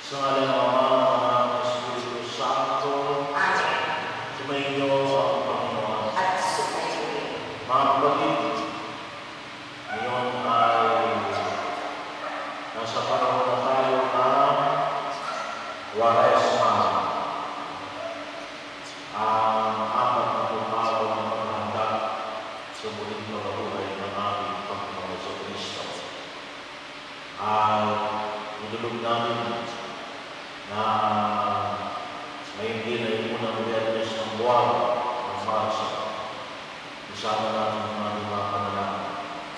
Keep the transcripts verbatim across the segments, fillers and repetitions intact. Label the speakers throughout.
Speaker 1: Sa ngalan ng Ama, ng Espiritu Santo.
Speaker 2: Amen.
Speaker 1: Sumainyo ang Panginoon.
Speaker 2: At sumainyo rin.
Speaker 1: Mga kapatid, ngayon ay nasa panahon na tayo ng Quaresma. Ang apat na araw na paghahanda sa muling pagkabuhay ng ating Panginoon sa Kristo ay nilulog namin na ngayon din ay unang Biyernes ng buwan ng Marso. Isama natin ang ating mga panalangin.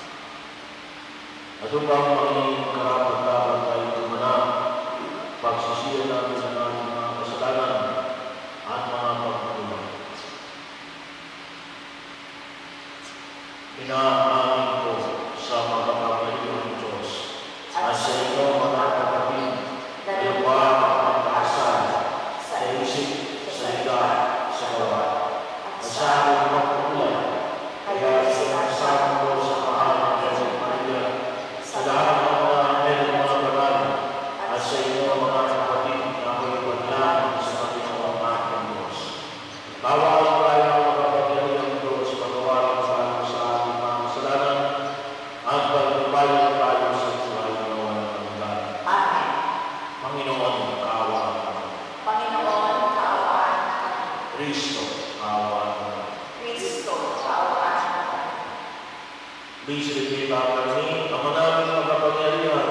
Speaker 1: At upang maging karapat-dapat tayo tumanang, pagsisiya natin ang ating mga kasalanan at mga pagkukulang. Inaamin ko sa makapangyarihang Diyos at sa inyo mga kapatid na iwa ang kasal sa isip, sa higa, sa gawa, at sa aking pagkukulang. Kaya sinasama ko sa mahal ng Diyos Maria, sa lahat ng mga anghel ng mga banal, at sa inyo mga kapatid na ako'y panalangin sa Panginoon ating Diyos. Bawal tayo ang makapangyarihang Diyos pagawa tayo sa ating mga kasalanan at pagbabayad tayo sa buhay na walang hanggan.
Speaker 2: Amen.
Speaker 1: Panginoon, kaawaan kami.
Speaker 2: Panginoon, kaawaan kami.
Speaker 1: Kristo, kaawaan kami.
Speaker 2: Kristo, kaawaan kami.
Speaker 1: Please repeat after me. Ama namin makapangyarihan,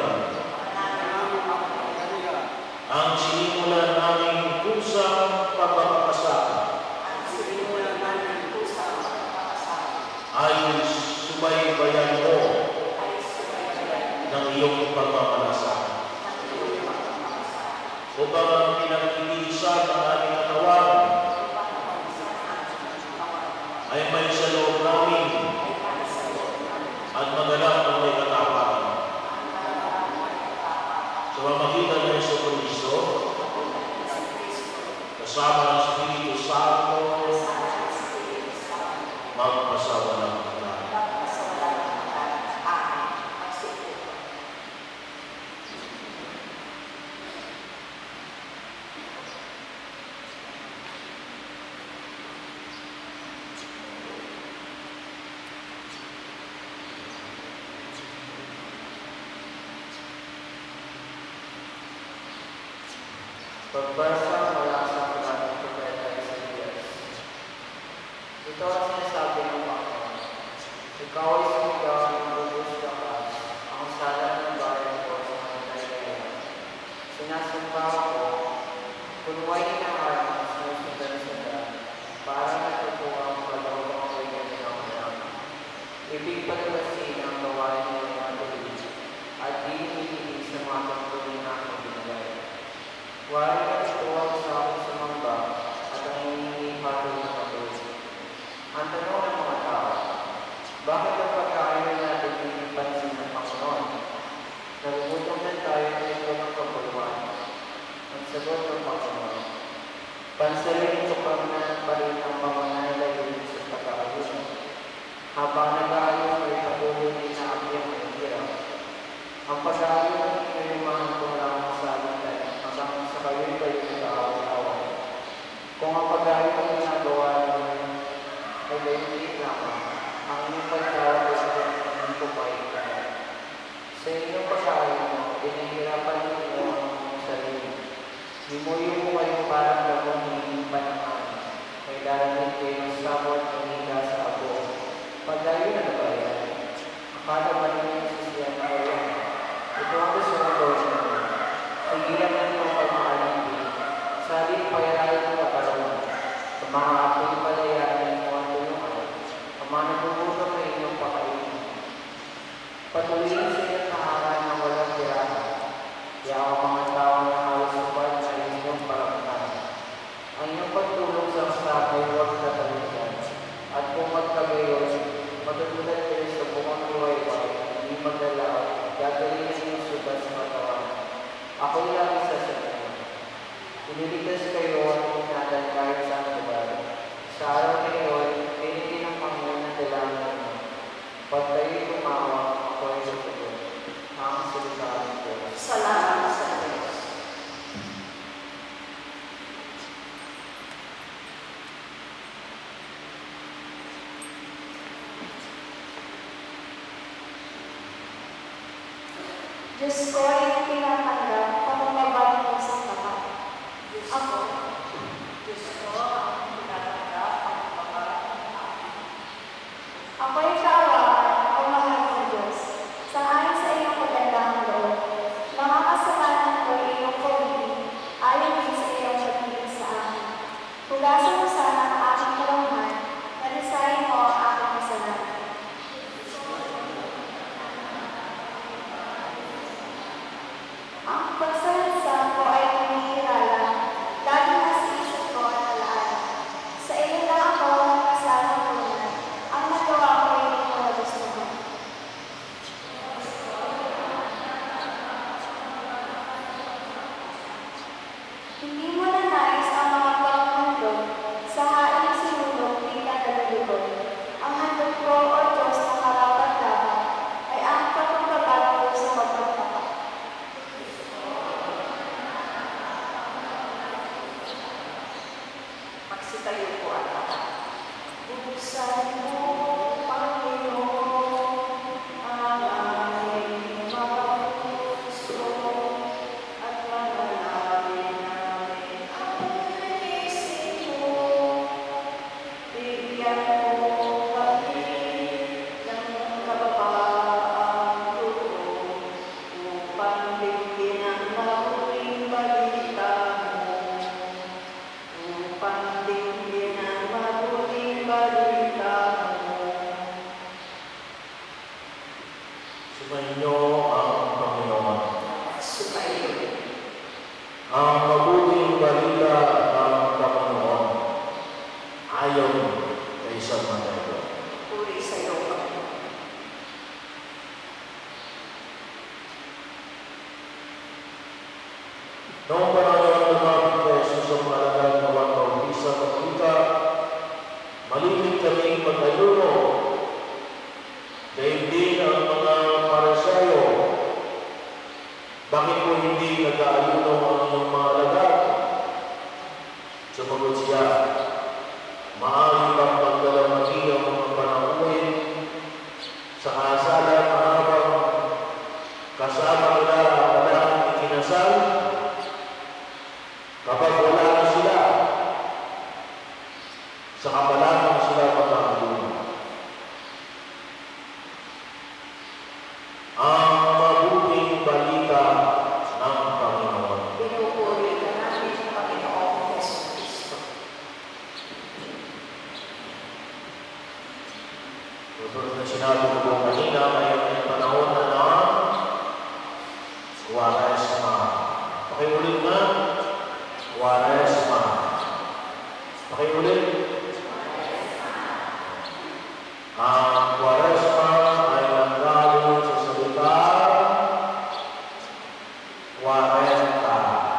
Speaker 1: ang sinimulan naming kusang pagpapakasal
Speaker 2: Ang sinimulan namin kusang pagpapakasal
Speaker 1: ay subaybayan mo
Speaker 2: ay subaybayan
Speaker 1: ng iyong pagmamalasakit.
Speaker 2: ng iyong pagpapakasal
Speaker 1: Upang ang pinag-iisa ng aming katawan
Speaker 2: upang mapansin ang ating katawan
Speaker 1: ay may sa loob namin
Speaker 2: ay para sa loob namin
Speaker 1: at maganap ng may katapatan.
Speaker 2: ang karapat na katapatan
Speaker 1: Sa pamamagitan ng Yesu Kristo,
Speaker 2: sa Kristo
Speaker 1: kasama ng Espiritu Santo,
Speaker 2: sa ating Espiritu Santo
Speaker 1: magpasawalang hanggan.
Speaker 2: magpasawalang hanggan. Amen. Magsipo.
Speaker 3: Pagbasa mula sa aklat ng Propeta Isaías. Ito ang sinasabi ng Panginoon. Ikaw ay sumigaw ng lubos lakas, ang sala ng bayan ko sa mga Galilea. Sinasamba ko, punuwain ng aking sinusundan-sundan, para natutuwa ang kalawang ko'y ganitong lang. Ibig paglasin ang gawain ng mga tulis, at di hinihilig sa mga pagtuloy na aking binigay. Wari na ito ang sa aking sumamba at ang hinihingi hatol na katulad. Ang tanong ng mga tao, bakit ang pagkain natin pinipansin ng Panginoon? Nagugutom na tayo ng ito ng kapuluan. Ang sagot ng Panginoon, pansalin ito kami na pa rin ang mga nailayunin sa pagkakayunan. Habang nag-aayos ay patuloy din na akyang ng hirap. Ang pag-aayos ay lumahan ko lang sa alitan hanggang sa kayo'y kayo nag-aaway-away. Kung ang pag-aayos ang ginagawa ninyo ay layunin lamang, ang inyong pagtawag ay sa hindi ko pahingan. Sa inyong pag-aayos, pinahirapan ninyo ang inyong sarili. Himuyo mo kayo parang gabong hinihipan ng amin. May darating kayo ng sabot ng higa sa abo. Pagdayo na na ba yan? Akala ba ninyo yung sisiyan na yan? Ito ang gusto ng gawin ninyo. Tigilan ninyo ang pagmaalimpi. Saling payarayan ng kaparoon. Sa mga apoy palayaran mo ang tulungan. Ang mga nagugutom na inyong pakainin. Patuloyin sa inyong tahanan ng walang tirahan. Kaya ang mga tao na halos upad ay inyong paramdaman. Ang inyong pagtulong sa staff ay huwag katalitan. At kung magkagayon, matutulad kayo sa bukang iwayway, hindi magdalaw, gagawin ninyong sugat sa katawan. Ako'y lang isa sa inyo. Iniligtas kayo at inatan kahit sa lugar. Sa araw
Speaker 4: Diyos ko ay tinatanggap pamamabat mo sa tapat.
Speaker 2: Diyos ko, Diyos ko, ang tinatanggap ang pagkabarat ng akin.
Speaker 4: Ako'y kaawaan o mahal na Diyos, sangayon sa iyong magandang loob. Mga kasalanan ko ay iyong pumili, ayon din sa iyong pag-ibig sa akin. Hugasan mo sana ang aking kalunghan, nalisayin mo ang aking kasalanan. Ang pagsalansa ko ay kumihirala, lagi na sa isip ko ang alaala. Sa iyo lang ako ang kasamang tunay, ang nagawa ko ay hindi ko nagustuhan. Hindi mo na nais ang mga panghandog, sa haing sinulog bilang nalulugod. Ang handog ko, O Diyos, na karapat-dapat, ay ang pagpapabag ko sa magpagtapat.
Speaker 2: Magsitayo po ang lahat.
Speaker 4: Buksan mo, Panginoon, ang aming mga puso, at manalangin namin ang isip mo. Bigyan mo kami ng kababaang loob, upang bigyan ang mabuting balita mo. Upang bigyan ang mabuting balita mo.
Speaker 1: Sumainyo ang Panginoon.
Speaker 2: Sumayo.
Speaker 1: Ang mabuting balita ng Panginoon ayon kay San Mateo.
Speaker 2: Puri sa iyo, Panginoon.
Speaker 1: Noong panahon lumapit kay Jesus ang malagang na Juan Bautista Pagkita, malimit kaming mag-ayuno. Dahil din ang mga Parisayo, bakit po hindi nag-aayuno ang inyong mga alagad? Sumagot siya, maaari bang magdalamagi ang mga panauhin sa kasalan habang kasama nila ang walang ikinasal? Kapag wala na sila, sa kapalangan sila magkakalunan. Ang mabuting balita ng Panginoon.
Speaker 2: Pinupuri ka namin, Panginoong Yesu Cristo.
Speaker 1: Tulad na sinabi ko po kanina, ngayon ay panahon na ng Kwaresma. Pakiulit na, Kwaresma. Pakiulit. Ang Kwaresma ay nanggaling sa salita Kwarenta.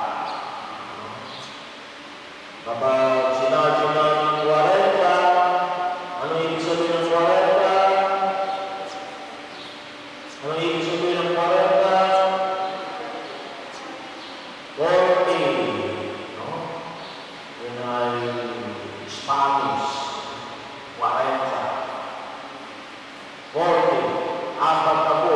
Speaker 1: Kapag sinabi namin Kwarenta, ano ibig sabihin ng Kwarenta? Ano ibig sabihin ng Kwarenta? Forty. No? Yun ay Spanish. Kwarenta. Forty. Apat na po.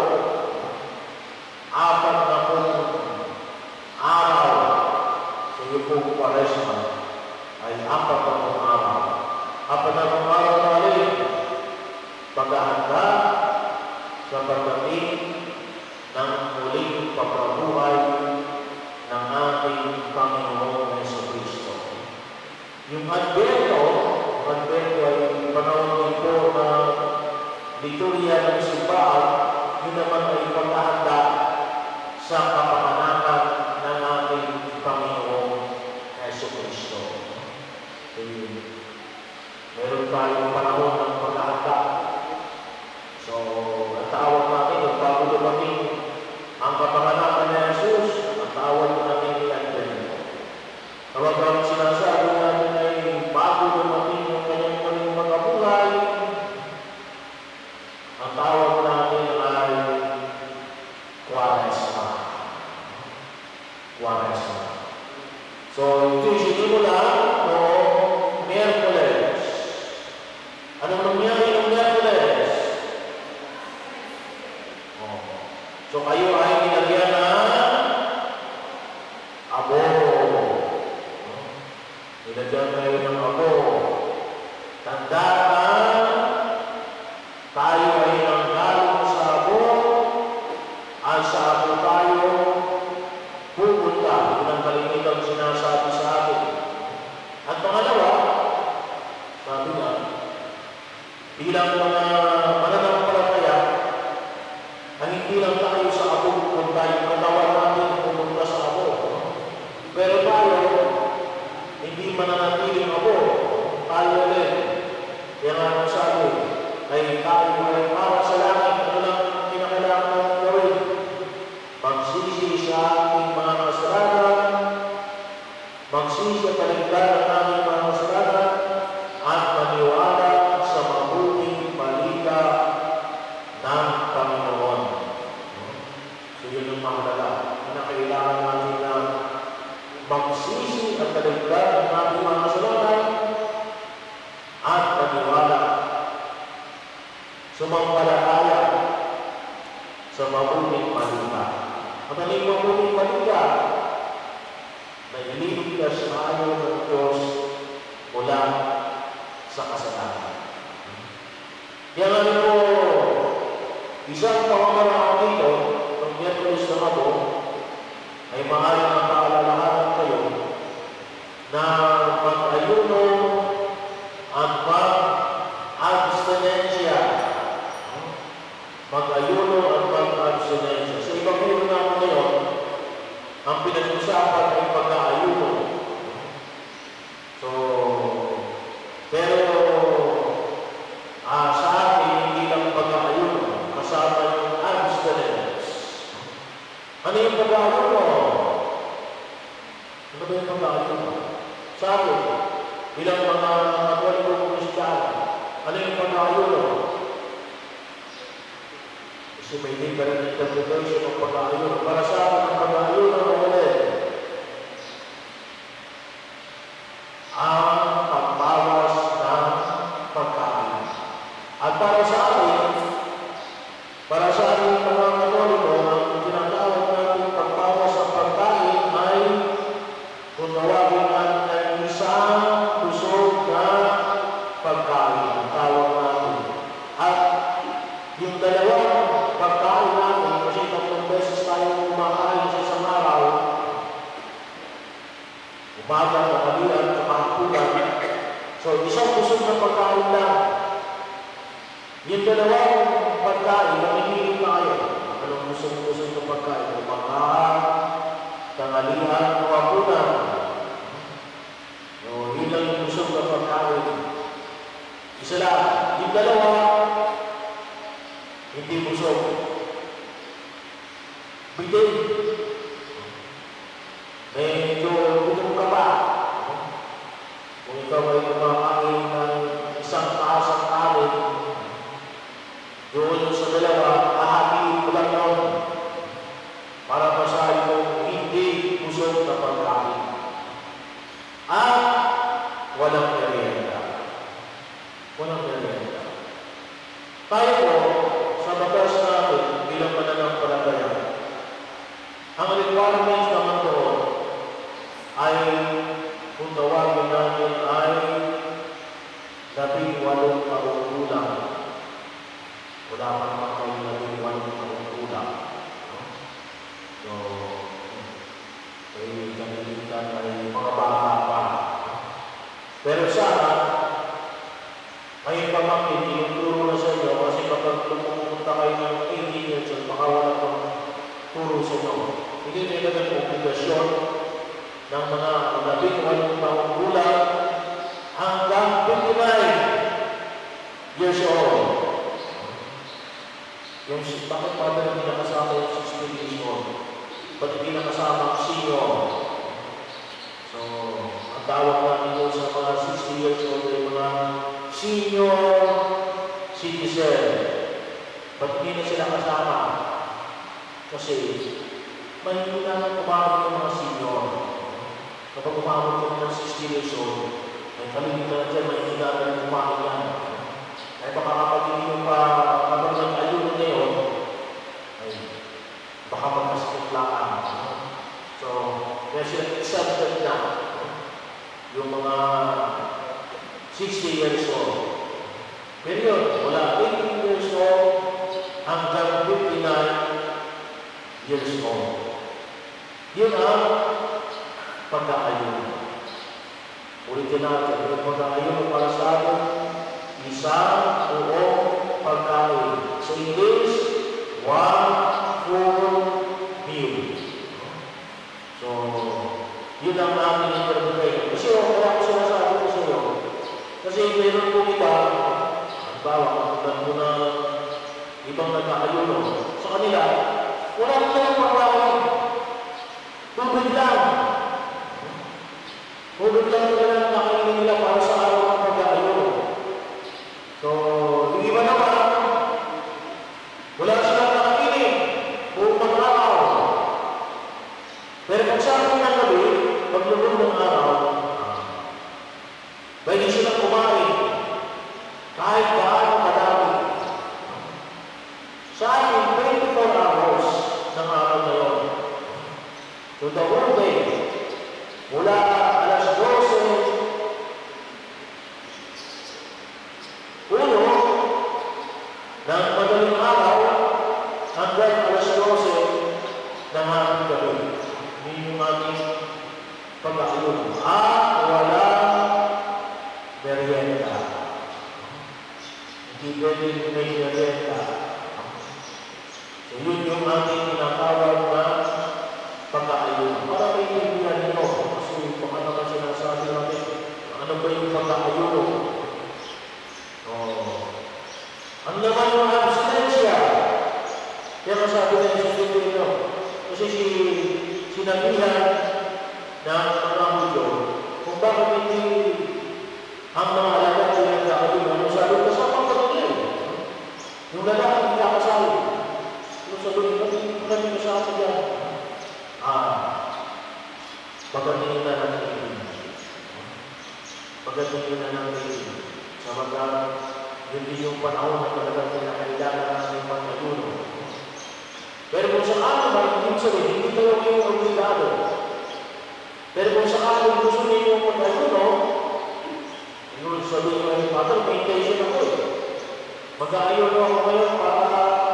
Speaker 1: Apat na po araw. So yung pong Kwaresma ay apat na pong araw. Apat na pong araw na rin paghahanda sa pagdating ng muling pagkabuhay ng ating Panginoong Jesucristo. Yung Advento, yung Advento ay panahon din po na liturya ng simbahan, yun naman ay paghahanda sa kapanganakan ng ating Panginoong Jesucristo. Eh, meron tayong panahon ng paghahanda. So, ang tawag natin, yung bago dumating ang kapanganakan ni Jesus, ang tawag natin ay Advento. Kapag ang sinasabi natin ay bago dumating yung kanyang muling mga buhay, ang tawag natin ay Kwaresma. Kwaresma. So, ito'y sinimula noong Miyerkules. Anong nangyari noong Miyerkules? Oh. So, kayo ay nilagyan at paniwala, sumampalataya sa mabuting balita. At ang mabuting balita na ililigtas tayo ng Diyos mula sa kasalanan. Kaya nga rin po, isang pamamaraan dito, ng Miyerkules na Abo, ay maaaring napaalalahanan kayo na mag-ayuno at mag-abstinensya. Mag-ayuno at mag-abstinensya. Sa ibang libro naman ngayon, ang pinag-usapan ay pag-aayuno. So, pero ah, sa akin, hindi lang pag-aayuno, kasama yung abstinence. Ano yung pag-aayuno? Ano ba yung pag-aayuno? Sa akin, bilang mga katolikong Kristiyano, ano yung pag-aayuno? Kasi may different interpretation ng pag-aayuno. Para sa akin, ang pag-aayuno ay ulit ang pagbawas ng pagkain. At para sa akin, para sa ating mga Katoliko, ang tinatawag natin pagbawas ng pagkain ay kung tawagin natin ay isang busog na pagkain. Ang tawag natin. At yung dalawang pagkain natin, kasi tatlong beses tayo kumakain sa isang araw, umaga, tanghalian, kapahapunan. So, isang busog na pagkain lang. Yung dalawang pagkain, namimili tayo. Anong busog-busog na pagkain? Umaga, tanghalian, kapahapunan. So, yun lang yung busog na pagkain. Isa lang. Yung dalawa, hindi busog. Bitin. Medyo gutom ka pa. Kung ikaw ay kumakain ng isang taas ang kanin, doon sa dalawa, ahatiin ko lang yun para masahin mong hindi busog na pagkain. At walang merienda. Walang merienda. Tayo po, sa batas natin, bilang mananampalataya, ang requirements naman doon ay, kung tawagin natin, ay labing walong taong gulang. Wala pa naman kayo labing walong taong gulang. So, ay kanilitan ay mga bata pa. Pero sana, may pamangkin, tinuturo na sa inyo, kasi kapag pumunta kayo ng eighteen years old, makawala pang turo sa inyo. Hindi nyo ilagay ang obligasyon ng mga labing walong taong gulang hanggang twenty-nine years old. Yung bakit pa ba hindi nakasama yung sixty years old? Ba't hindi nakasama ang senior? So, ang tawag natin doon sa mga sixty years old ay mga senior citizen. Ba't hindi na sila kasama? Kasi mahina na umabot ng mga senior. Kapag umabot kami ng sixty years old, may kalimitan na dyan, may hina na umabot yan. Ay baka kapag hindi mo pa kapag nag-ayuno na yun, ay baka magkasakit lang. So, kaya sila exempted na yung mga sixty years old. Pero yun, wala eighteen years old hanggang fifty-nine years old. Yun ang pagkakayuno. Ulitin natin, yung pagkakayuno para sa atin, isang buong pagkain. Sa English, one full meal. So, yun ang ating interpretation. Kasi kaya ako sinasabi ko sa iyo, kasi meron po iba, halimbawa, kapag mo na ibang nagkakayuno, sa kanila, wala rin nilang pagkain. Tubig lang. Tubig lang nila ang nakainin nila para sa araw ng pag-ayuno. So, yung iba naman, wala silang nakainin buong pag-araw. Pero kung sa akin ng gabi, paglubog ng araw, pwede silang kumain kahit gaano kadami. Sa ating twenty-four hours ng araw na yun, to the whole day, mula alas dose, uno, ng madaling araw, hanggang alas dose ng hanggang gabi. Hindi yung ating pag-aayun. At walang merienda. Hindi pwede may merienda. So yun yung ating tinatawag na pag-aayun. Para may kaibigan nyo. Kasi kung ano na sinasabi natin, ano ba yung pag-aayun? Oh. Ang naman yung abstinensya. Kaya masabi na yung susunod nyo. Kasi si sinabihan ng mga Hudyo kung bakit hindi ang mga alaga ay nagkakaroon. Ano sabi ko sa mga pagkakas? Yung lalaki hindi nakasali. Yung sabi ko, kami kasama dyan. Ah, pagdating na ng ibig. Pagdating na ng ibig. Sabagang, yun din yung panahon na talagang kinakailangan natin pag-ayuno. Pero kung sakali ba, hindi sabihin, hindi kayo kayong obligado. Pero kung sakali gusto ninyo mag-ayuno, yun sabihin nyo, Father, may intention ako eh. Mag-ayuno ako ngayon para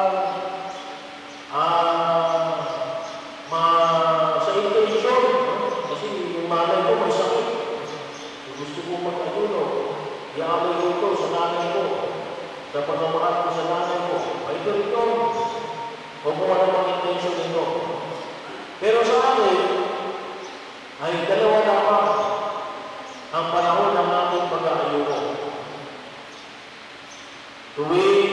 Speaker 1: ah, ma sa intention. Kasi yung malay ko may sakit. Gusto ko mag-ayuno. Iaalay ko ito sa nanay ko. Sa pagmamahal ko sa nanay ko. Ay ganito. O kung ano mang intention nito. Pero sa akin, ay dalawa lamang ang panahon ng ating pag-aayuno. Tuwing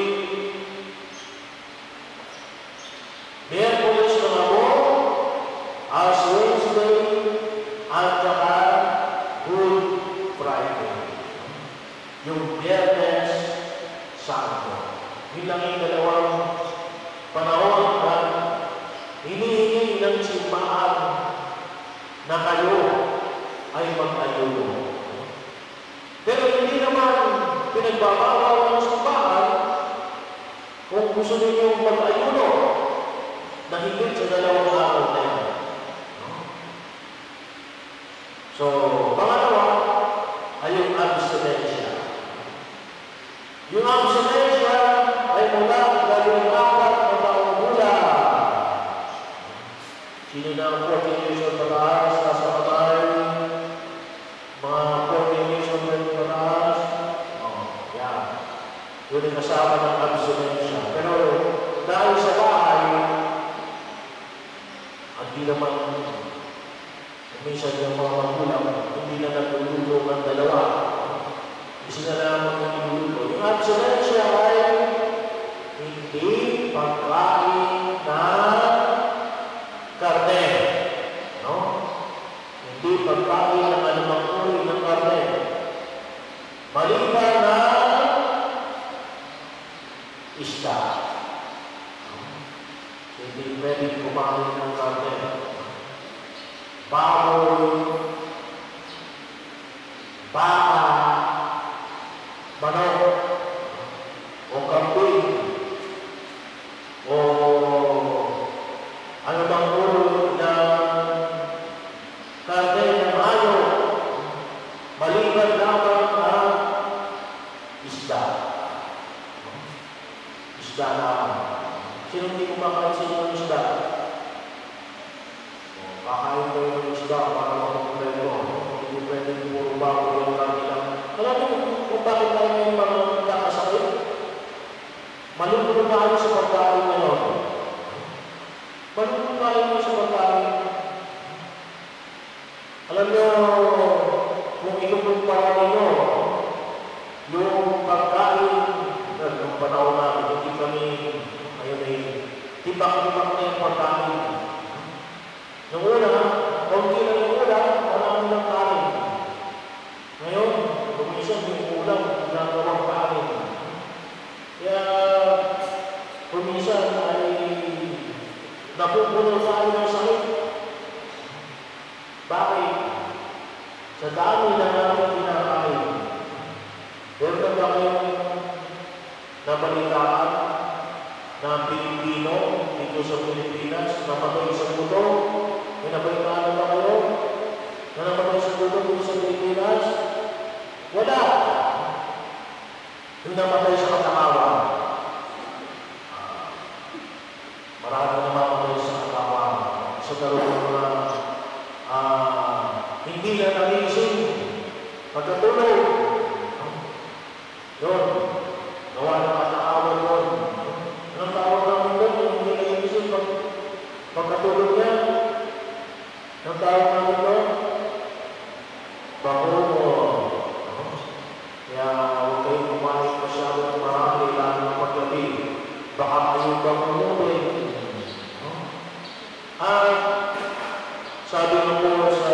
Speaker 1: Miyerkules ng ako, as Wednesday, at saka Good Friday. Yung Biyernes Santo. Yun lang yung dalawang panahon na hinihingi ng simbahan na kayo ay mag-ayuno. Pero hindi naman pinagbabawal ng simbahan kung gusto ninyo mag-ayuno na higit sa dalawang araw na yan. So, pangalawa ay yung abstinensya. Yung abstinensya ay mula gagawin apat na taong gulang. Sino na ang fourteen years old pataas, nasa patay, mga fourteen years old pataas, oh, yan. Yun ang kasama ng abstinensya. Pero dahil sa bahay, hindi naman minsan yung mga magulang, hindi na nagluluto ng dalawa. Isa na lamang yung niluluto. Yung abstinensya ay hindi pagkain na karne. No? Hindi pagkain ng anumang uri ng karne. Maliban na isda. Hindi pwede kumain ng karne. Baboy, baka, manok, o kambing, o ano bang uri ng karne ng hayop, maliban lamang ang isda. Isda lamang. Sino hindi kumakain sa inyo ng isda? Kakain ko yung isda para makakumpleto. Hindi pwede puro bago yung lagi lang. Alam niyo kung bakit tayo may mga nakasakit? Malulunod tayo sa pagkain ngayon. Malulunod tayo sa pagkain. Alam niyo, kung ikukumpara ninyo, yung pagkain, yung panahon namin, hindi kami, ayun ay, tibak-tibak na yung pagkain. Nung una, konti lang yung ulam, marami ng kanin. Ngayon, kumisan yung ulam, ginagawang kanin. Kaya, kumisan ay napupuno tayo ng sakit. Bakit? Sa dami na namin kinakain. Meron na ba kayong nabalitaan na Pilipino dito sa Pilipinas, namatay sa guto. May nabalitaan na kayo na namatay sa guto dito sa Pilipinas? Wala. Yung namatay sa katakawan. Marami na namatay sa katakawan. Sa karoon na uh, hindi na nagising. Pagkatulog. Yun. Gawa ng katakawan yun. Anong tawag namin doon? Yung hindi nagising pag, pagkatulog niya. Anong tawag namin doon? Bakumo. Kaya huwag kayong kumain masyado ng marami lalo ng paggabi. Baka kayo bang umuwi. At sabi mo po sa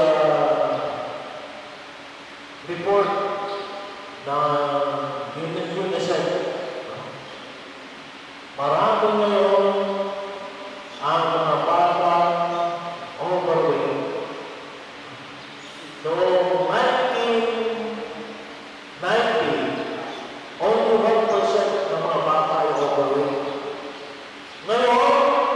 Speaker 1: report na UNICEF, marami ngayon ang mga batang overweight. Noong nineteen ninety, only one percent ng mga bata ay overweight. Ngayon,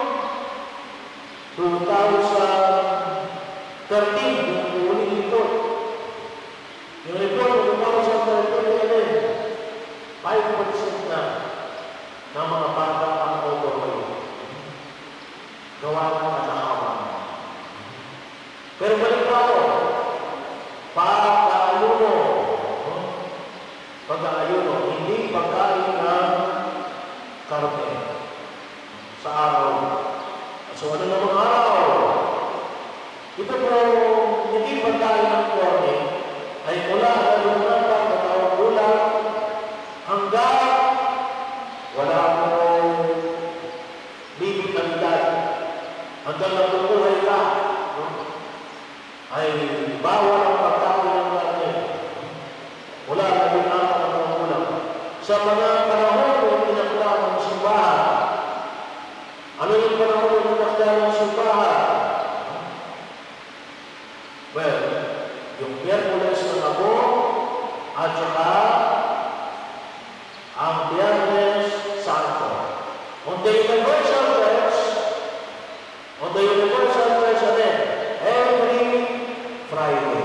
Speaker 1: twenty thirteen, yung huling report. Yung report ng twenty thirteen ay five percent na ng mga bata ang overweight. Gawa ng katakawan. Pero balik pa ako, pagkaayuno, pagkaayuno, hindi pagkain ng karne sa araw. So ano namang araw? Ito po, hindi pagkain ng karne ay mula na lumang pagkatawang bulan hanggang wala po bibig ng edad. Hanggang natutuhay ka, ay bawal ang pagkain ng karne. Wala na lumang pagkatawang bulan. Sa mga panahon ng pinakla ng simbahan, ano yung panahon ng pinakla ng simbahan? Well, yung Biyernes ng Abo at saka ang Biyernes Santo. On the Universal Church, on the Universal Church natin, every Friday.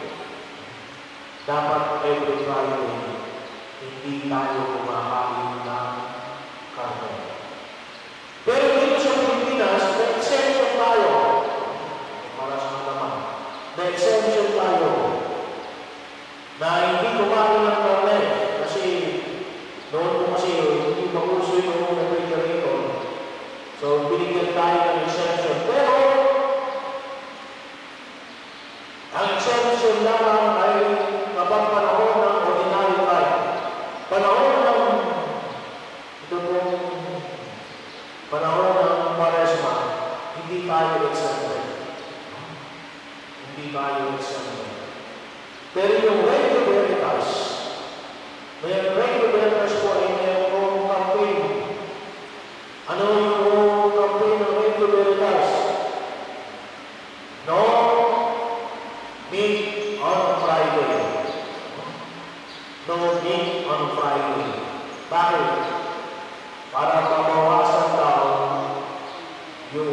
Speaker 1: Dapat every Friday, hindi tayo kumakain ng karne. Pero dito sa Pilipinas, may exemption tayo. Para sa naman. May exemption tayo na hindi kumain ng karne kasi noon po kasi hindi maguso yung refrigerator. So, binigyan tayo ng exemption. Pero, ang exemption naman ay kapag panahon ng ordinary time. Panahon ng ito pong panahon ng Quaresma, hindi tayo exempted. Hindi tayo exempted. Pero yung Regio Veritas, may Regio Veritas po ay mayroong campaign. Ano yung campaign ng Regio Veritas? No meat on Friday. No meat on Friday. Bakit? Para mabawasan daw yung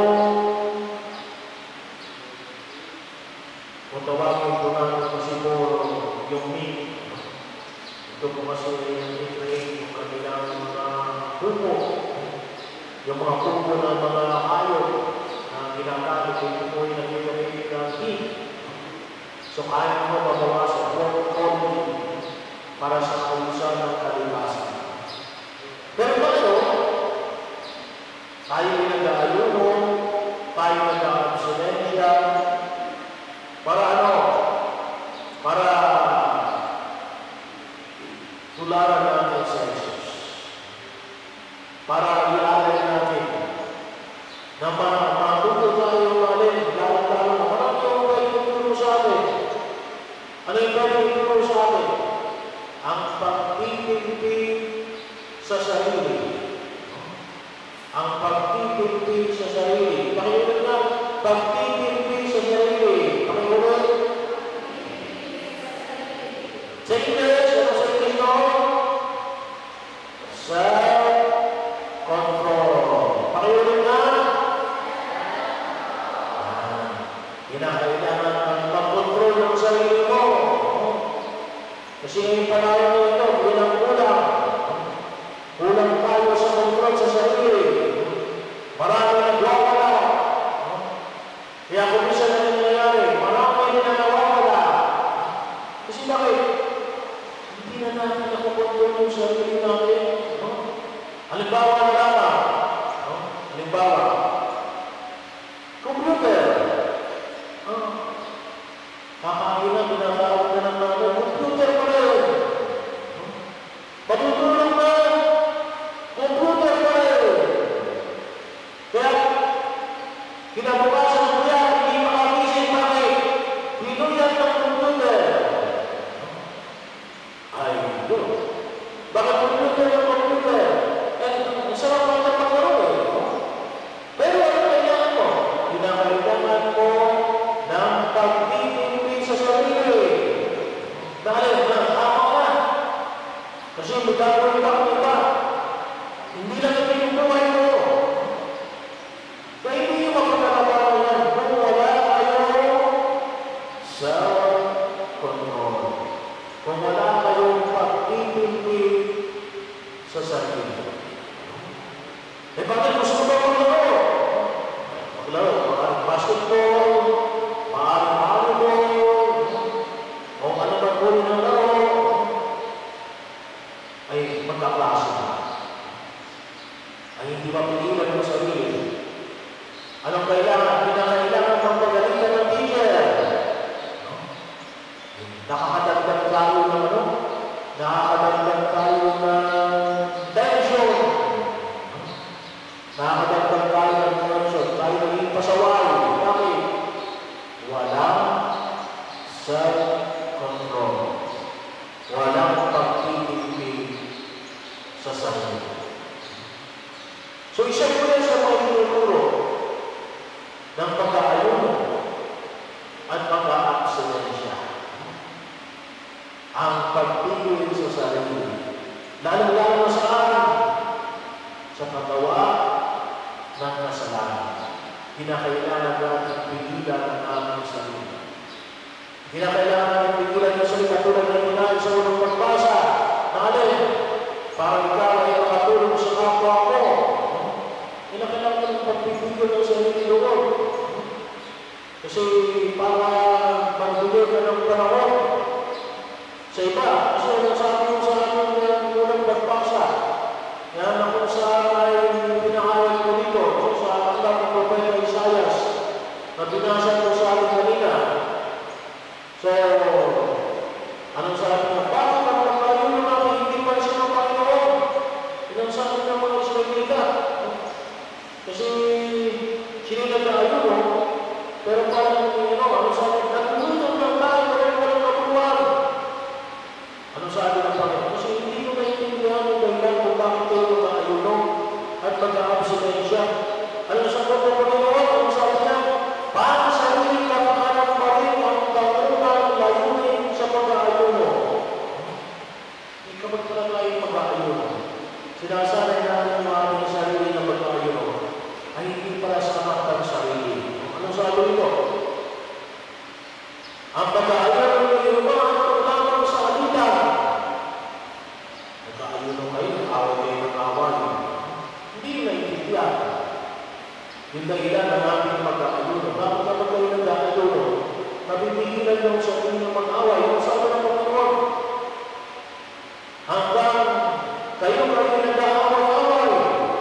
Speaker 1: kung tawagin ko na kasi po yung meat. Ito po kasi yung meat yung kanilang mga pupo. Yung mga pupo ng mga hayop na ginagamit yung po yung nagiging ng meat. So kaya mo mabawasan pork only para sa kalusan ng kalikasan. Pero paano? Tayo nag-aayuno, tayo nag-abstinensya, para ano? Para tularan natin sa Jesus. Para ialay natin na matuto tayo alin, lalo-lalo na marami yung kayo tuturo sa atin. Ano yung kayo tuturo sa atin? Ang pagtitipid sa sarili. Ang pagtitipid sa sarili. Pakiulit na, pagtitipid sa sarili. Pakiulit. Sa English, ano sa English no? Sa tayo, kulang-kulang. Kulang tayo sa kontrol sa sarili. Marami nagwawala. Kaya kung isa na nangyayari, marami na nawawala. Kasi bakit? Hindi na natin nakukontrol yung sarili natin. Halimbawa na lamang. Halimbawa, computer. Kakain na, pinatawag na ng mga computer pa rin. Matutulong na, computer pa rin. Kaya, kinabukasan ng kuya, hindi makagising bakit? Pinuyan ng computer. Ay, yun. Bakit computer ng computer? Eh, ang sarap lang ng maglaro eh. Pero ano kailangan mo? Kinakailangan mo ng pagtitipid sa sarili. Dahil nakakama ka. Kasi magkakaroon ka ng iba. Hindi lang ito yung buhay mo. Kaya hindi yung magkakalabanan yan kung wala kayo sa control. Kung wala kayong pagtitipid sa sarili. Eh bakit gusto mo maglaro? Maglaro, maaaring basketball, maaaring volleyball, o ano ba po ng laro, ay magkaklase na. Ay hindi mapigilan mo sarili. Anong kailangan? Pinakailangan ng pagalitan ng teacher. Nakakadagdag tayo ng ano? Nakakadagdag tayo ng tension. Nakakadagdag tayo ng tension. Tayo naging pasaway. Bakit? Walang self-control. Walang pagtitipid sa sarili. So, isa po yan sa mga tinuturo ng pag-aayuno at pag-a-abstinensya. Ang pagpipili sa sarili. Lalong-lalo na saan? Sa paggawa ng kasalanan. Kinakailangan natin pigilan ang aming sarili. Kinakailangan natin pigilan yung sarili katulad ng inahin sa unang pagbasa. Nalin, para ikaw ay makatulong sa kapwa ko. Kinakailangan natin pagpipigil ng sarili doon. Kasi para magbilir ka ng panahon sa iba. Kasi ang sabi mo sa ating unang pagbasa, yan na kung saan ay pinakawan ko dito, sa aklat ng Propeta Isaias, na binasa ko sa ating kanina. So, anong sabi niya? Bakit ang nagkaroon ng mga hindi pa siya ng Panginoon? Inang sabi ng mga Israelita. Kasi sinilag na ayuno, pero parang you know, anong sabi? Nagulutong ng tayo, pero walang kapunuan. Anong sabi ng Panginoon? Kasi hindi ko naiintindihan yung dahilan kung bakit kayo mag-ayuno at mag-abstinensya. Anong sabi ng Panginoon? Anong sabi niya? Para sa sarili kapakanan pa rin ang kaunang layunin sa pag-aayuno. Hindi ka ba't pala tayo mag-aayuno? Sinasanay natin ang mga sarili na pag-aayuno ay hindi pala sa kamaktan sarili. Anong sabi nito? Ang pag-aayuno ng iyo ba ang paglamang sa alitan? Nag-aayuno kayo, away kayo ng away. Hindi naiintindihan. Yung dahilan ng ating mag-aayuno. Bakit kapag kayo nag-aayuno, nabibigilan yung sa inyo ng mag-away, yung sabi ng Panginoon. Hanggang kayo kayo nag-aaway-away.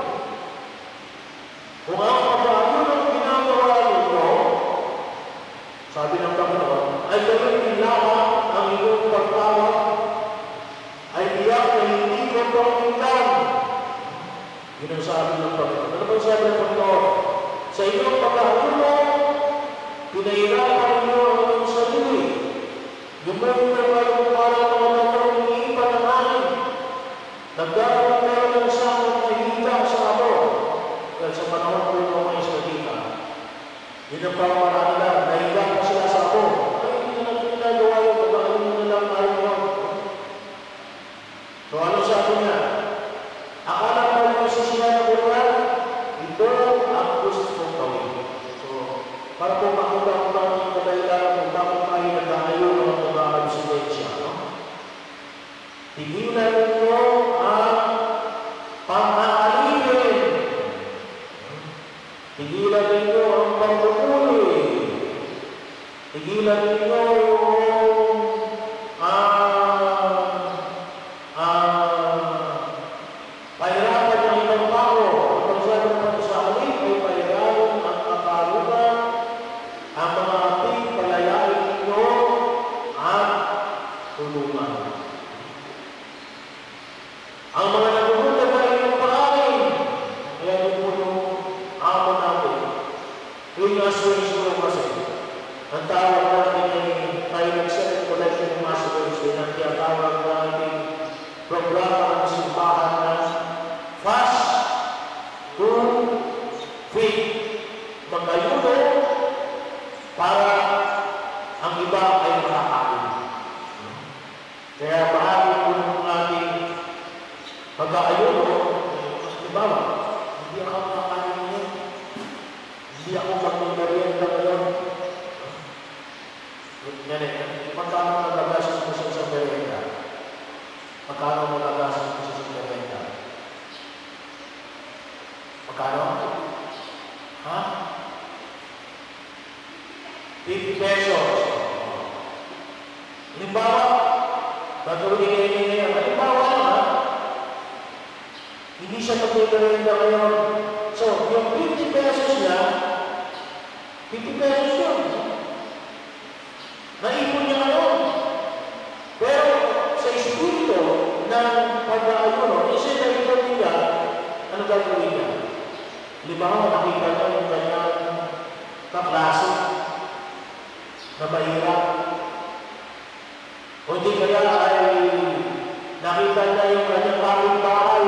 Speaker 1: Kung ang mag-aayuno ang ginagawa ninyo, sabi ng Panginoon, ay kayo nilawan ang iyong pagtawag, ay tiyak na hindi ko panginggan. Yun ang sabi ng Panginoon. Ano bang sabi ng Panginoon? Sa iyong pag-aayuno, pinahirapan ninyo ang iyong sarili. Yung mga kayong parang mga nagkaroon ng iipan ng hangin. Nagkaroon kayo ng sakot na hita sa amo. Dahil sa panahon ko yung mga Israelita. Yun ang pamamaraan nila. Nahiga pa sila sa amo. Ay, hindi na natin ginagawa yung pag-aayuno na lang tayo ngayon. So, ano sabi niya? Akala mo yung sisiyan ng buwan? Ito ang gusto kong gawin. So, para po makita ko lang yung kadahilan kung bakit tayo nag-aayuno ng mga abstinensya. No? Tigilan ninyo ang pang-aalipin. Tigilan ninyo ang pagpupuli. Tigilan ninyo yung ah, ah, pahirapan ng ibang tao. Kung saan naman sa halip ay pahirapan ang kaparugan, ang mga ating palayain ninyo at tulungan. Ang mga nagugulat na inyong paamin, kaya yun po yung amo natin. Yung assurance kasi, ang tawag natin ay Direct Select Collection of Assurance, ang tinatawag natin programa ng simbahan na Fast to Fit. Magayuno para ang iba ay makakain. Kaya bahagi po ng ating pag-aayuno, halimbawa, hindi ako makakain ngayon. Hindi ako magmimerienda ngayon. Ganyan, magkano magagasan mo siya sa merienda? Magkano magagasan mo siya sa merienda? Magkano? Ha? fifty pesos. Halimbawa, patuloy ngayon ngayon. Halimbawa lang ha, hindi siya magmimerienda ngayon. So, yung fifty pesos niya, fifty pesos yun. Naipon niya ngayon. Pero sa espiritu ng pag-aayuno, isa na ipon niya, ano gagawin niya? Halimbawa, nakita niya yung kanyang kaklase na mahirap. O di kaya ay nakita niya yung kanyang kapitbahay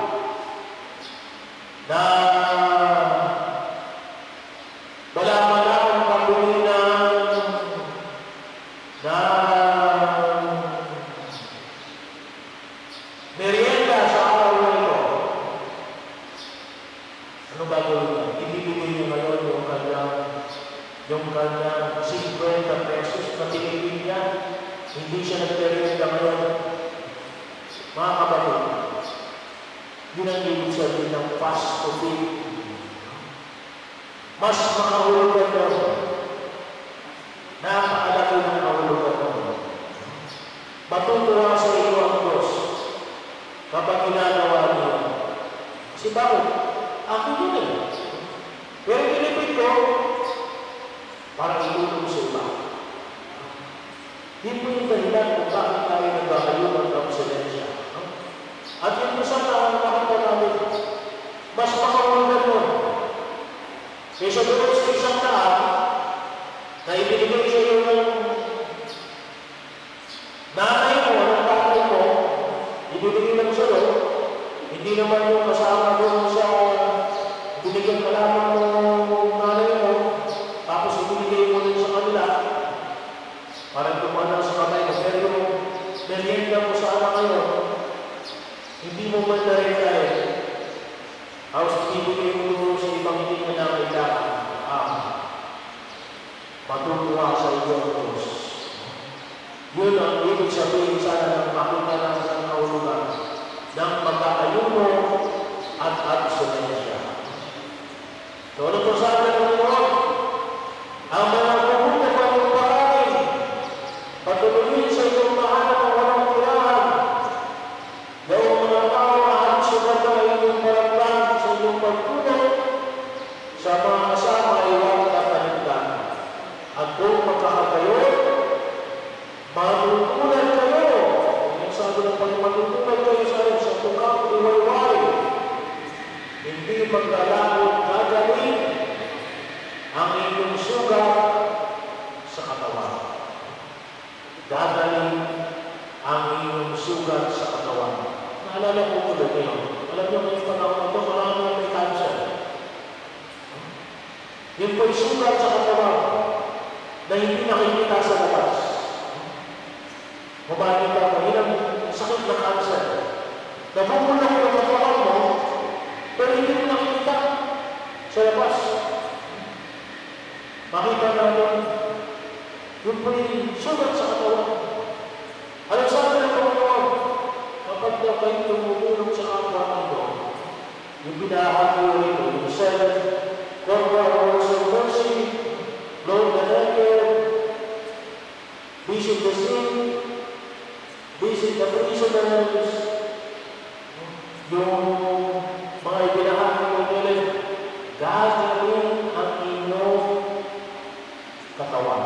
Speaker 1: na wala man lang ang pambili ng na merienda sa araw na ito. Ano gagawin niya? Ibibigay niya ngayon yung kanyang yung kanyang fifty pesos na tinipin niya. Hindi siya nagmerienda ngayon. Mga kapatid, yun ang ibig sabihin ng fast to fit. Mas makahulugan doon. Napakalaki ng kahulugan doon. Matutuwa sa iyo ang Diyos kapag ginagawa niya. Kasi bakit? Ako yun eh. Pero pinipit ko para itulong sa iba. Hindi po yung dahilan kung bakit tayo nagkakayunan ng silensya. At yung isa na ang makita namin, mas makahulugan doon. Kaysa doon sa isang daan, na ibinigay sa iyo ng nanay mo, ng tatay mo, ibinigay lang sa iyo, hindi naman yung kasama doon sa binigyan ka lamang ng nanay mo, tapos ibinigay mo din sa kanila, parang tumanan sa kanay mo, pero yung merienda mo sa anak ngayon, hindi mo man na rin tayo. Tapos ibigay mo doon sa ibang hindi mo na kailangan. Ah, matutuwa sa iyo ang Diyos. Yun ang ibig sabihin sana ng makita ng isang kahulugan ng pagkakayuno at abstinensya. So, ano po sabi ng Lord? Ang mga pumunta pa ng parangin, patuloyin sa iyong mahanap ang walang tirahan. Gawang mga tao na halos sumata ang iyong paranglan sa iyong pagtulog sa mga kasama ay huwag kapaligdan. At kung magkakagayo, matutunan kayo. Ang sabi ng Panginoon, matutunan kayo sa iyo sa tukang iwayway. Hindi maglalakot gagawin ang inyong sugat sa katawan. Gagawin ang inyong sugat sa katawan. Naalala ko ulit ngayon. Alam niyo ngayong panahon na ito, marami ang may cancer. Yung po'y sugat sa katawan na hindi nakikita sa labas. Mamakita mo, yun ang sakit na cancer. Nabubulok yung katawan mo, pero hindi mo nakikita sa labas. Makita natin, yun po'y sugat sa katawan. Alam sabi ng Panginoon, kayo tumutulong sa kapwa nito, yung binahagi rito, yung self-corporate works of mercy, Lord the Record, visit the sick, visit the prisoners, yung mga ibinahagi ko nila, gagawin ang inyong katawan.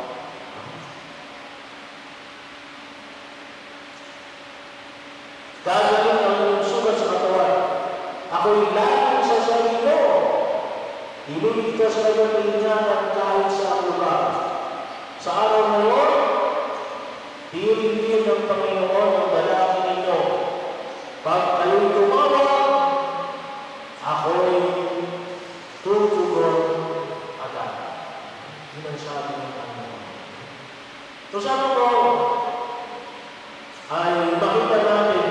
Speaker 1: Gagawin ang inyong sugat sa katawan. Ako'y laging sa sarili. Iluligtas kayo ng ingatan kahit sa lugar. Sa araw na yun, hihiling ng Panginoon ang dalangin ninyo. Pag kayo'y tumawag, ako'y tutugon agad. Yun ang sabi ng Panginoon. So sana po, ay makita natin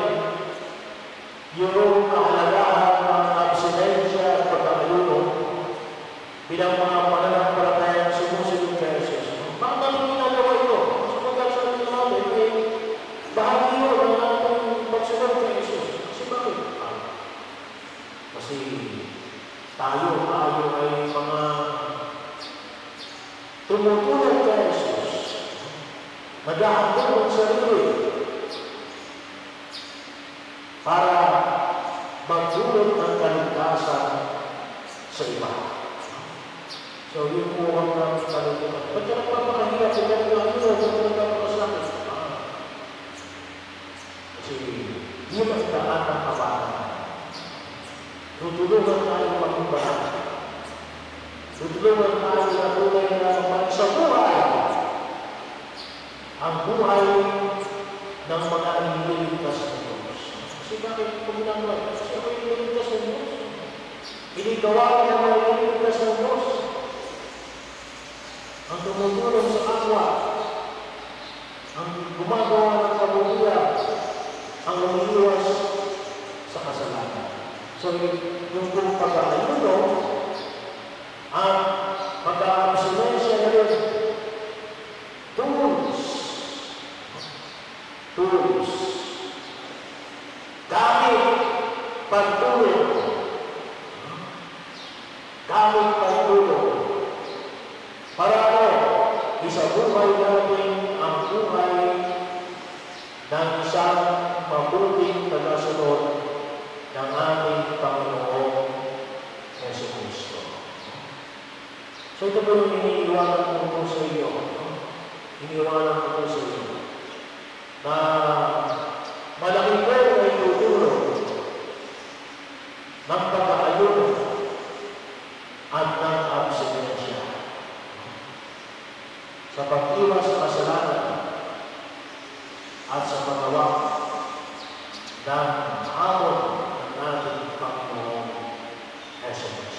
Speaker 1: yung kahalagahan ng abstinensya at pagkakaluno bilang mga pananampalatayang sumusunod kay Jesus. Bakit natin ginagawa ito? Sapagkat sa atin natin, ay bahagi yun ng ating pagsunod kay Jesus. Kasi bakit? Kasi tayo, tayo ay mga tumutulong kay Jesus. Nag-aambon ng sarili para magdulot ng kaligtasan sa iba. So, yun po ang namin kaligtasan. Ba't ka nagpapakahirap sa mga ito? Ba't ka nagpapakasakit? Kasi, yun ang daan ng kabahan. Tutulungan tayo mag-ibahan. Tutulungan tayo na tunay na naman sa buhay. Ang buhay ng mga iniligtas na Diyos. Kasi bakit ito ginagawa? Kasi ako yung iniligtas ng Diyos. Inigawa niya mga iniligtas ng Diyos. Ang tumutulong sa kapwa. Ang gumagawa ng kabutihan. Ang umiiwas sa kasalanan. So, yung kung pag-aayuno, ang pag-aabstinensya na rin, tools. Tools. Gamit pagtulong. Gamit pagtulong. Para ano, isabuhay natin ang buhay ng isang mabuting tagasunod ng ating Panginoong Jesucristo. So ito po yung iniiwanan ko po sa iyo. Iniiwanan ko po sa iyo. Na malaki po ay tutulong ng pag-aayuno at ng abstinensya sa pag-iwas sa kasalanan at sa paggawa ng hamon ng ating Panginoong Jesucristo.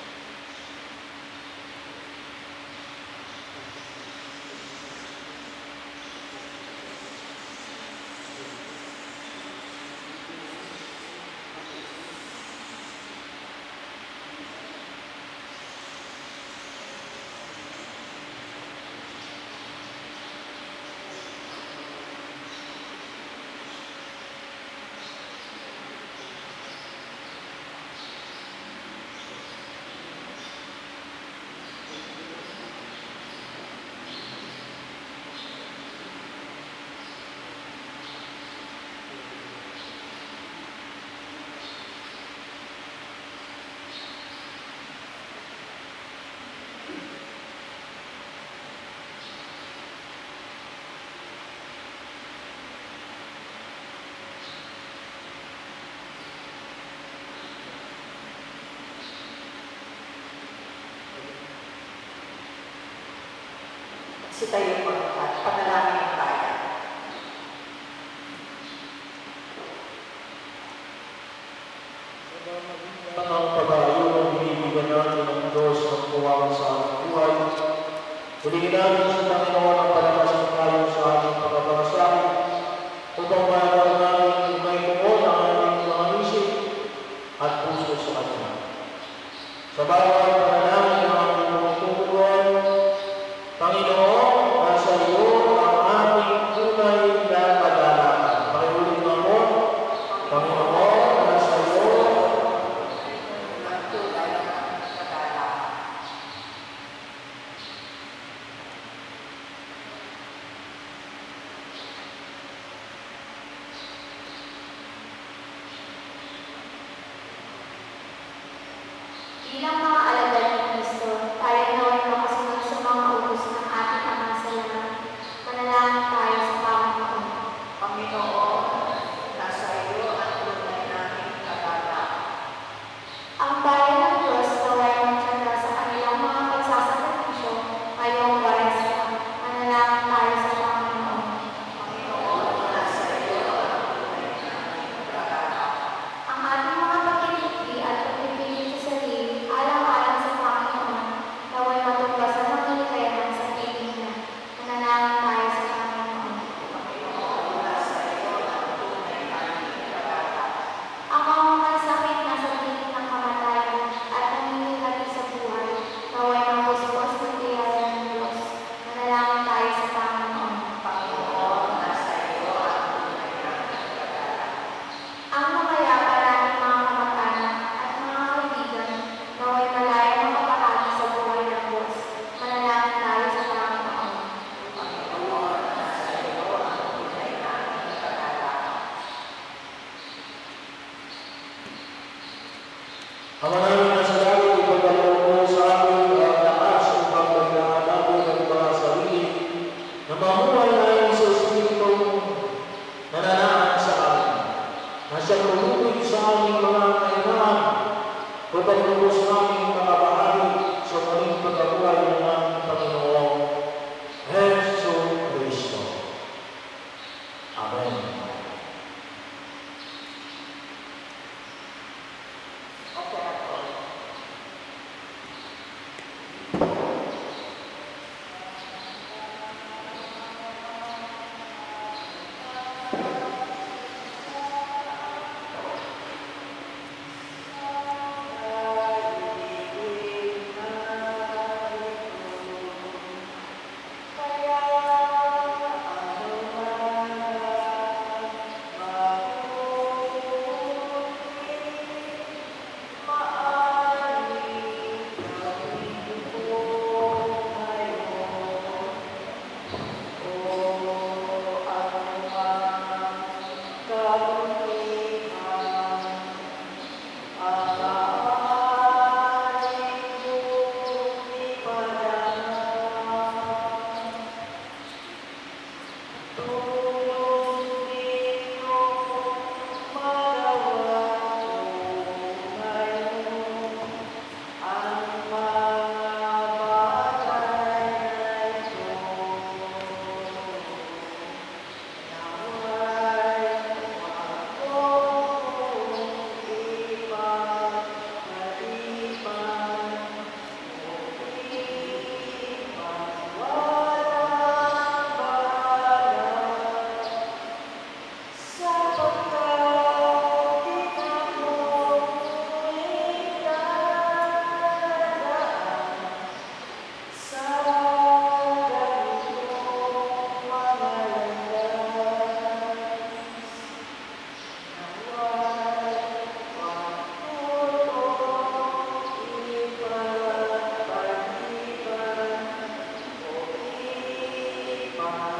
Speaker 2: Sitayin po at panalangin ang bayan.
Speaker 1: Ang pag-aayuno, binibigyan natin ng Diyos ng tuwang sa ating buhay. Huligin natin sa Panginoon ang palakas ng tayo sa ating pagkapangasabi upang mayroon natin may tuon ang ating mga isip at puso sa Kanya. Sa bawat panalangin ng ating mga tutuan, Panginoon, nasa iyo ang aming tunay na pag-aalaman. Pakiulit naman,
Speaker 4: Bilang mga alagad ni Kristo, tayo naway makasunod sa mga utos ng ating Ama sa langit. Manalangin tayo sa Panginoon.
Speaker 2: Panginoon, nasa iyo ang tunay naming kagala.
Speaker 4: Ang bayan ng Diyos naway magtyaga sa kanilang mga pagsasakripisyo ngayong Pareska. Manalangin tayo sa Panginoon.
Speaker 2: Panginoon, nasa iyo ang tunay naming kagala.
Speaker 4: Ang ating mga pagkilikli at pagpipilit sa sarili, alang-alang sa Panginoon, naway matuklasan ng kalikayahan sa piling niya. Manalangin tayo sa Panginoon.
Speaker 2: Panginoon, nasa iyo ang tunay naming kagala.
Speaker 4: Ang mga magsakit na sa piling ng kamatayan at nangingilabi sa buhay, naway mabuspos ng tiyaya ng Diyos. Manalangin tayo sa Panginoon.
Speaker 2: Panginoon, nasa iyo ang tunay naming kagala.
Speaker 4: Ang mamayapa nating mga kamag-anak at mga kaibigan, naway malaya makapahagi sa buhay ng Diyos. Manalangin tayo sa Panginoon.
Speaker 2: Panginoon, nasa iyo ang tunay naming kagala.
Speaker 1: Ama namin na sa langit, ipagkaloob mo sa amin ang lakas upang maglaan namin ang mga sarili na mamuhay namin sa Espiritong nananaan sa amin, na siyang tumutulog sa aming mga kailangan upang lubos namin makabahagi sa muling pagkabuhay ng aming Panginoong Heso Kristo. Amen.
Speaker 2: Okay na po.
Speaker 3: Bye.